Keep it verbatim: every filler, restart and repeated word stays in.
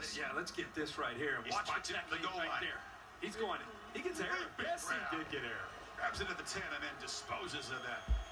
this. Yeah, let's get this right here. He Watch spots it that at the goal right line. there. He's going. He gets air. Big Yes, grab. he did get air. Grabs it at the ten and then disposes of that.